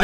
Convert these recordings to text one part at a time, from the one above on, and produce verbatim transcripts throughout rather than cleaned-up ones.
はい。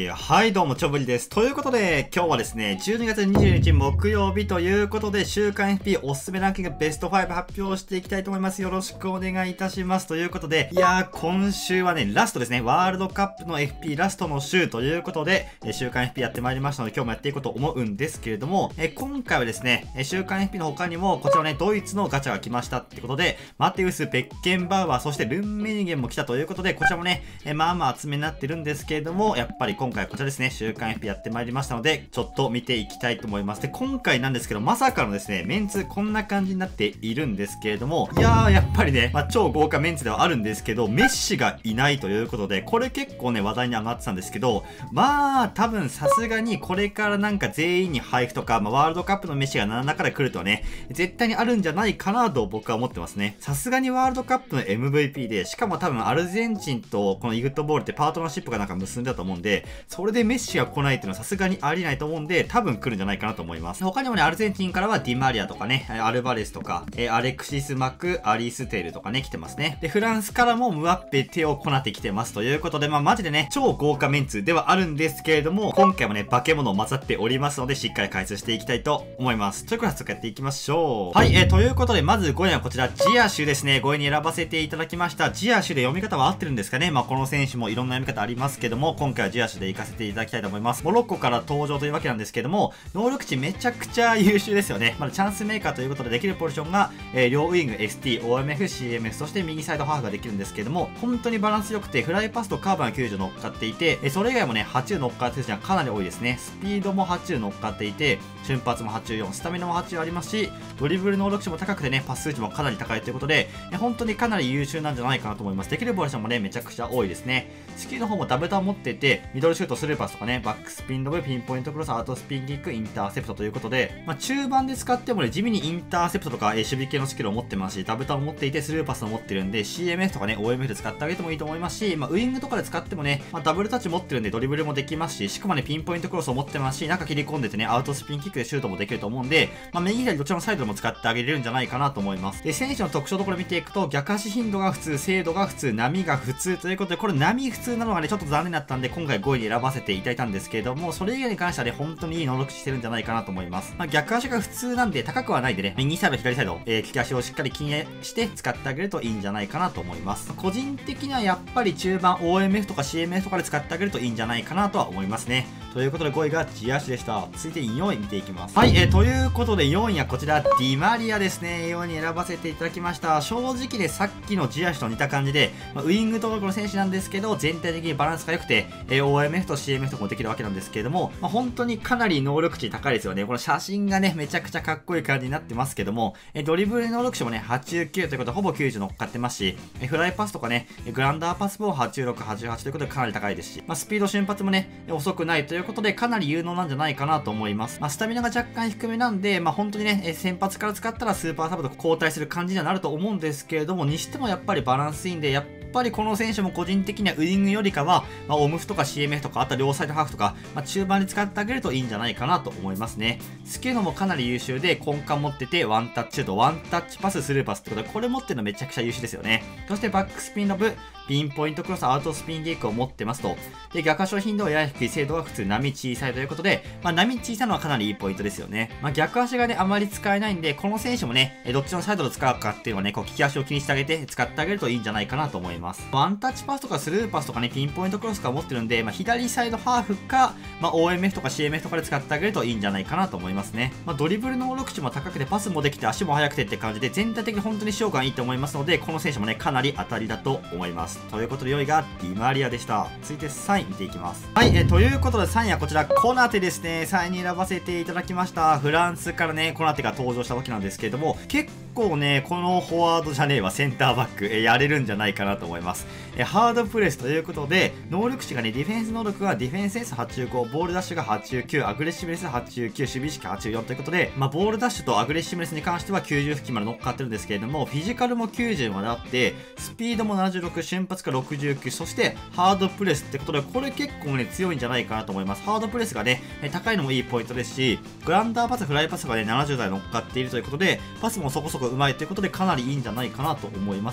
はい、どうも、ちょぶりです。ということで、今日はですね、じゅうにがつにじゅうににち木曜日ということで、週刊 エフピー おすすめランキングベストファイブ発表していきたいと思います。よろしくお願いいたします。ということで、いやー、今週はね、ラストですね、ワールドカップの エフピー ラストの週ということで、週刊 エフピー やってまいりましたので、今日もやっていこうと思うんですけれども、え今回はですね、週刊 エフピー の他にも、こちらね、ドイツのガチャが来ましたってことで、マテウス、ベッケンバウアー、そしてルンメニゲンも来たということで、こちらもね、えまあまあ厚めになってるんですけれども、やっぱり今回はこちらですね、週刊 エフピー やってまいりましたので、ちょっと見ていきたいと思います。で、今回なんですけど、まさかのですね、メンツこんな感じになっているんですけれども、いやー、やっぱりね、まあ、超豪華メンツではあるんですけど、メッシがいないということで、これ結構ね、話題に上がってたんですけど、まあ、多分さすがにこれからなんか全員に配布とか、まあ、ワールドカップのメッシがなななから来るとね、絶対にあるんじゃないかなと僕は思ってますね。さすがにワールドカップの エムブイピー で、しかも多分アルゼンチンとこのイグッドボールってパートナーシップがなんか結んだと思うんで、それでメッシが来ないっていうのはさすがにありえないと思うんで、多分来るんじゃないかなと思います。他にもね、アルゼンチンからはディマリアとかね、アルバレスとか、えアレクシス・マク・アリステールとかね、来てますね。で、フランスからもムワッペ、テオ・コナテ来てますということで、まあマジでね、超豪華メンツではあるんですけれども、今回もね、化け物混ざっておりますので、しっかり解説していきたいと思います。ということで、早速やっていきましょう。はい、えー、ということで、まずごいはこちら、ジアシュですね。ごいに選ばせていただきました。ジアシュで読み方は合ってるんですかね。まあこの選手もいろんな読み方ありますけども、今回はジアシュで行かせていただきたいと思います。モロッコから登場というわけなんですけども、能力値めちゃくちゃ優秀ですよね。まだチャンスメーカーということでできるポジションが、えー、両ウイング、エスティー、オーエムエフ、シーエムエフ、そして右サイドハーフができるんですけども、本当にバランス良くて、フライパスとカーブがきゅうじゅう乗っかっていて、えー、それ以外もね、はちじゅう乗っかってる選手がかなり多いですね。スピードもはちじゅう乗っかっていて、瞬発もはちじゅうよん、スタミナもはちじゅうありますし、ドリブル能力値も高くてね、パス数値もかなり高いということで、えー、本当にかなり優秀なんじゃないかなと思います。できるポジションもね、めちゃくちゃ多いですね。スキルの方もダブタを持っていて、ミドルシュート、スルーパスとかね、バックスピンドブ、ピンポイントクロス、アウトスピンキック、インターセプトということで、まあ、中盤で使ってもね、地味にインターセプトとか、えー、守備系のスキルを持ってますし、ダブタを持っていて、スルーパスを持ってるんで、シーエムエフ とかね、オーエムエフ で使ってあげてもいいと思いますし、まあ、ウイングとかで使ってもね、まあ、ダブルタッチ持ってるんで、ドリブルもできますし、しかもね、ピンポイントクロスを持ってますし、中切り込んでてね、アウトスピンキックでシュートもできると思うんで、まあ、右左どちらのサイドでも使ってあげれるんじゃないかなと思います。で、選手の特徴ところ見ていくと、逆足頻度が普通、精度が普通、波が普通ということで、これ波普通なのがね、ちょっと残念だったんで、今回ごいに選ばせていただいたんですけれども、それ以外に関してはね、本当にいい能力値してるんじゃないかなと思います。まあ、逆足が普通なんで、高くはないでね、右サイド、左サイド、えー、利き足をしっかり禁煙して使ってあげるといいんじゃないかなと思います。個人的にはやっぱり中盤 オーエムエフ とか シーエムエフ とかで使ってあげるといいんじゃないかなとは思いますね。ということでごいがジアシュでした。続いてよんい見ていきます。はい、えー、ということでよんいはこちら、ディマリアですね。よんいに選ばせていただきました。正直でさっきのジアシュと似た感じで、まあ、ウイング登録の選手なんですけど、全体的にバランスが良くて、えー、オーエムエフ と シーエムエフ とかもできるわけなんですけれども、まあ、本当にかなり能力値高いですよね。この写真がね、めちゃくちゃかっこいい感じになってますけども、えー、ドリブル能力値もね、はちじゅうきゅうということで、ほぼきゅうじゅう乗っかってますし、えー、フライパスとかね、グランダーパスもはちじゅうろく、はちじゅうはちということでかなり高いですし、まあ、スピード瞬発もね、遅くないということで、かなり有能なんじゃないかなと思います。まあ、スタミナが若干低めなんで、まあ、本当にね、先発から使ったらスーパーサブと交代する感じにはなると思うんですけれども、にしてもやっぱりバランスいいんで、やっやっぱりこの選手も個人的にはウイングよりかは、まあ、オムフとか シーエムエフ とか、あとは両サイドハーフとか、まあ、中盤に使ってあげるといいんじゃないかなと思いますね。スキルのもかなり優秀で、根幹持ってて、ワンタッチシュート、ワンタッチパス、スルーパスってことで、これ持ってるのめちゃくちゃ優秀ですよね。そしてバックスピンロブ、ピンポイントクロス、アウトスピンキックを持ってますと。で、逆足の頻度はやや低い、精度は普通、波小さいということで、まあ、波小さいのはかなりいいポイントですよね。まあ、逆足がね、あまり使えないんで、この選手もね、どっちのサイドで使うかっていうのはね、こう、利き足を気にしてあげて、使ってあげるといいんじゃないかなと思います。ワンタッチパスとかスルーパスとかね、ピンポイントクロスとか持ってるんで、まあ、左サイドハーフか、まあ、オーエムエフ とか シーエムエフ とかで使ってあげるといいんじゃないかなと思いますね。まあ、ドリブル能力値も高くて、パスもできて、足も速くてって感じで、全体的に本当に使用感いいと思いますので、この選手もね、かなり当たりだと思います。ということでよんいがディマリアでした。続いてさんい見ていきます。はい、えということでさんいはこちら、コナテですね。さんいに選ばせていただきました。フランスからね、コナテが登場したわけなんですけれども、結構ね、このフォワードじゃねえわ、センターバック、えやれるんじゃないかなと思います。えハードプレスということで、能力値がね、ディフェンス能力がディフェンス エスはちじゅうご、ボールダッシュがはちじゅうきゅう、アグレッシブネスはちじゅうきゅう、守備意識はちじゅうよんということで、まあ、ボールダッシュとアグレッシブネスに関してはきゅうじゅう付近まで乗っかってるんですけれども、フィジカルもきゅうじゅうまであって、スピードもななじゅうろく、瞬発がろくじゅうきゅう、そしてハードプレスってことで、これ結構ね、強いんじゃないかなと思います。ハードプレスがね、高いのもいいポイントですし、グランダーパス、フライパスがね、ななじゅうだい乗っかっているということで、パスもそこそこ上手いということで、かなりいいんじゃないかなと思います。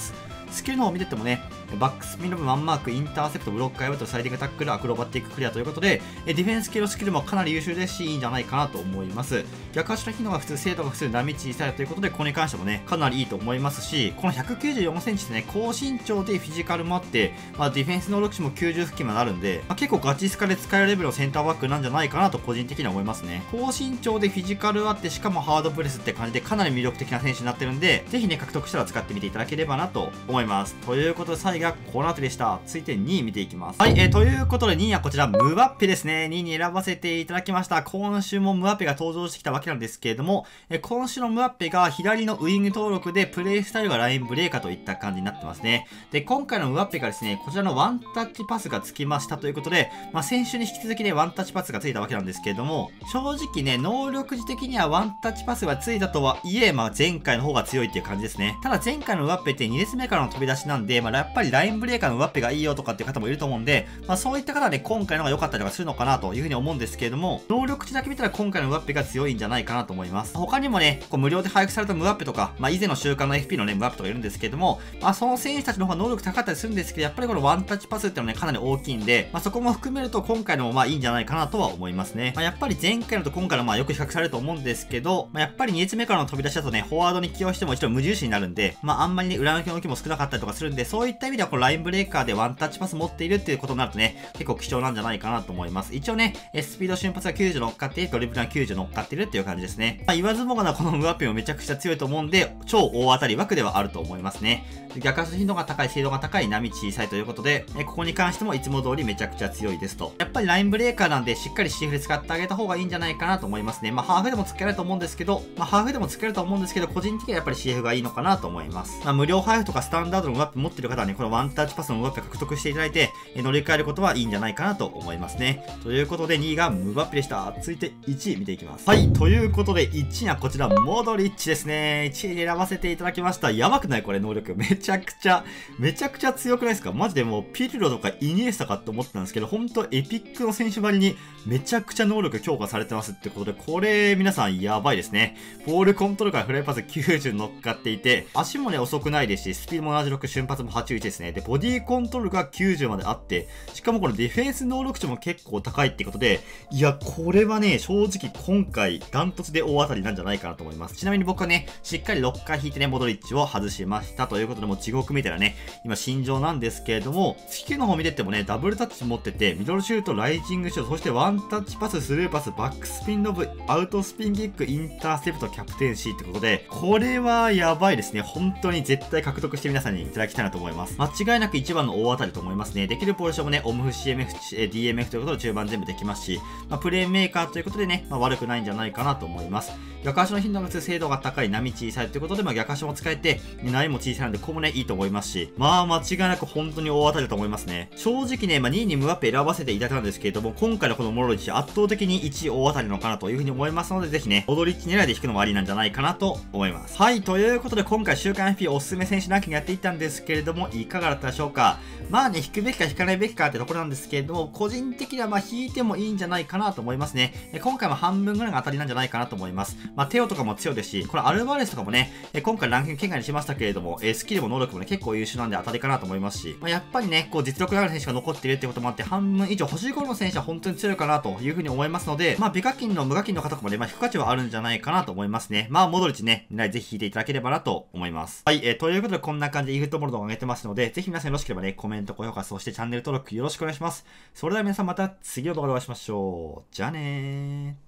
スキルの方を見ててもね、バックスピンのワンマーク、インターセプト、ブロックアイブとサイディングタックル、アクロバティッククリアということで、ディフェンス系のスキルもかなり優秀ですし、いいんじゃないかなと思います。逆足の機能が普通、精度が普通、波小さいということで、これに関してもね、かなりいいと思いますし、このひゃくきゅうじゅうよんセンチってね、高身長でフィジカルもあって、まあ、ディフェンス能力値もきゅうじゅう付近まであるんで、まあ、結構ガチスカで使えるレベルのセンターバックなんじゃないかなと個人的には思いますね。高身長でフィジカルあって、しかもハードプレスって感じでかなり魅力的な選手になってるんで、ぜひね、獲得したら使ってみていただければなと思います。ということで、最後はこの後でした。続いてにい見ていきます。はい、えー、ということでにいはこちら、ムバッペですね。にいに選ばせていただきました。今週もムバッペが登場してきたわけなんですけれども、えー、今週のムバッペが左のウイング登録で、プレイスタイルがラインブレーカーといった感じになってますね。で、今回のムバッペがですね、こちらのワンタッチパスがつきましたということで、まあ、先週に引き続きね、ワンタッチパスがついたわけなんですけれども、正直ね、能力値的にはワンタッチパスがついたとはいえ、まあ、前回の方が強いっていう感じですね。ただ前回のムバッペってに列目からの飛び出しなんで、まあ、やっぱりラインブレーカーのムバッペがいいよとかっていう方もいると思うんで、まあ、そういった方はね、今回の方が良かったりとかするのかなというふうに思うんですけれども、能力値だけ見たら今回のムバッペが強いんじゃないかなと思います。他にもね、こう無料で配布されたムバッペとか、まあ、以前の週間の エフピー のね、ムバッペとかいるんですけれども、まあ、その選手たちの方が能力高かったりするんですけど、やっぱりこのワンタッチパスっていうのはね、かなり大きいんで、まあ、そこも含めると今回のもまあいいんじゃないかなとは思いますね。まあ、やっぱり前回のと今回のまあよく比較されると思うんですけど、まあ、やっぱりに列目からの飛び出しだとね、フォワードに起用しても一応無印になるんで、まあ、あんまりね、裏抜きの動きも少なかったりとかするんで、そういった意味ではこのラインブレーカーでワンタッチパス持っているっていうことになるとね、結構貴重なんじゃないかなと思います。一応ね、スピード瞬発がきゅうじゅう乗っかっている、ドリブルがきゅうじゅう乗っかっているっていう感じですね。まあ、言わずもがなこのムバッペもめちゃくちゃ強いと思うんで、超大当たり枠ではあると思いますね。逆足頻度が高い、精度が高い、波小さいということで、えここに関してもいつも通りめちゃくちゃ強いですと。やっぱりラインブレーカーなんで、しっかり シーエフ で使ってあげた方がいいんじゃないかなと思いますね。まあ、ハーフでも使えると思うんですけど、まあ、ハーフでも使えると思うんですけど、個人的にはやっぱり シーエフ がいいのかなと思います。まあ、無料配布とかスタンダードのムバッペ持ってる方はね、このワンタッチパスのムバッペ獲得していただいて、え乗り換えることはいいんじゃないかなと思いますね。ということでにいがムバッペでした。続いていちい見ていきます。はい、ということでいちいはこちら、モドリッチですね。いちいに選ばせていただきました。やばくないこれ能力。めちゃくちゃ、めちゃくちゃ強くないですか？マジでもうピルロとかイニエスタかって思ってたんですけど、ほんとエピックの選手ばりにめちゃくちゃ能力強化されてますってことで、これ皆さんやばいですね。ボールコントロールからフライパスきゅうじゅう乗っかっていて、足もね遅くないですし、スピードもななじゅうろく、瞬発もはちじゅういちですね。で、ボディコントロールがきゅうじゅうまであって、しかもこのディフェンス能力値も結構高いってことで、いや、これはね、正直今回ダントツで大当たりなんじゃないかなと思います。ちなみに僕はね、しっかりろっかい引いてね、モドリッチを外しましたということで、もう地獄みたいなね、今心情なんですけれども、スキルの方見ててもね、ダブルタッチ持ってて、ミドルシュート、ライジングシュート、そしてワンタッチパス、スルーパス、バックスピンロブ、アウトスピンキック、インターセプト、キャプテンシーってことで、これはやばいですね。本当に絶対獲得して皆さんにいただきたいなと思います。間違いなく一番の大当たりと思いますね。できるポジションもね、オムフ、シーエムエフ、ディーエムエフ ということで中盤全部できますし、まあ、プレーメーカーということでね、まあ、悪くないんじゃないかなと思います。逆足の頻度が強い、精度が高い、波小さいということで、まあ、逆足も使えて、波も小さいので、ここもね、いいと思いますし、まあ、間違いなく本当に大当たりだと思いますね。正直ね、まあ、にいにムバッペ選ばせていただいたんですけれども、今回のこのモロリッチ圧倒的にいちい大当たりなのかなというふうに思いますので、ぜひね、モドリッチ狙いで引くのもありなんじゃないかなと思います。はい、ということで、今回週刊 エフピー おすすめ選手ランキングやっていったんですけれども、いかがだったでしょうか。まあね、引くべきか引かないべきかってところなんですけれども、個人的にはまあ引いてもいいんじゃないかなと思いますね。今回も半分ぐらいが当たりなんじゃないかなと思います。まあ、テオとかも強いですし、これアルバレスとかもね、今回ランキング圏外にしましたけれども、スキルも能力もね、結構優秀なんで当たりかなと思いますし、まあ、やっぱりね、こう実力のある選手が残っているってこともあって、半分以上欲しい頃の選手は本当に強いかなというふうに思いますので、まあ、美課金の無課金の方とかもね、まあ、引く価値はあるんじゃないかなと思いますね。まあ、モドリッチね、ぜひ引いていただければなと思います。はい、えー、ということでこんな感じでイフトモルドを上げてますので、ぜひ皆さんよろしければね、コメント、高評価、そしてチャンネル登録よろしくお願いします。それでは皆さんまた次の動画でお会いしましょう。じゃあねー。